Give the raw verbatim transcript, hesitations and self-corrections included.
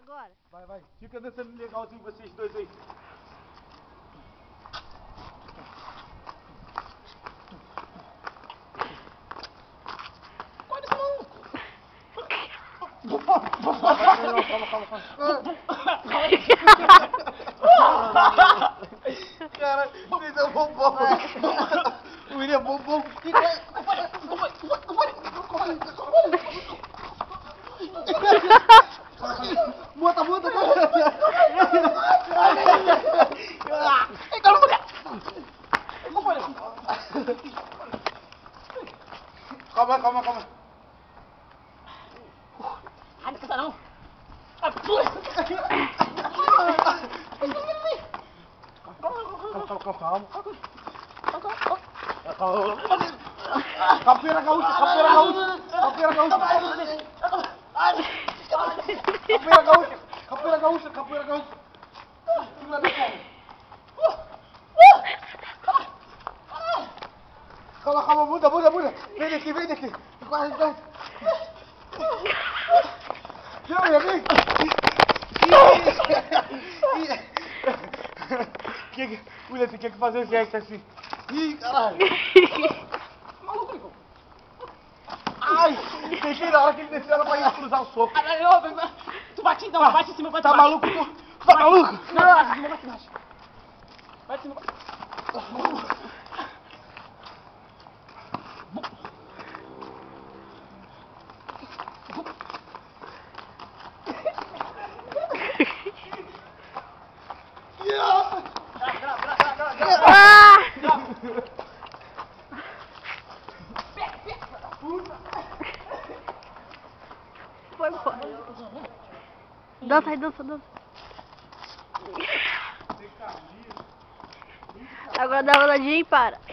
Agora. Vai, vai. Fica dançando legalzinho vocês dois aí. Olha isso não. Calma, calma, calma. Cara, vocês é bombom. O William é bombom. Muda, muda, muda. Calma, calma, calma. Ai, não cansa não. Calma, calma, calma. Capoeira gaúcha, capoeira gaúcha. Capoeira gaúcha. Capoeira gaúcha, capoeira gaúcha, capoeira gaúcha. Segura bem, calma. Calma, calma, muda, muda, muda. Vem daqui, vem daqui. Vai, vai. Não, minha vem. Que, William, você tinha que fazer o gesto assim. Ih, caralho. Maluco, Nico. Ai, deixei na hora que ele desceu era pra ir cruzar o soco. Tu bate então, bate em cima, bate Tá embaixo. maluco? Tu tá maluco? Não, bate em cima, bate embaixo. Bate em cima, bate. Ah! Foi embora. Dança aí, dança, dança. Agora dá uma olhadinha e para.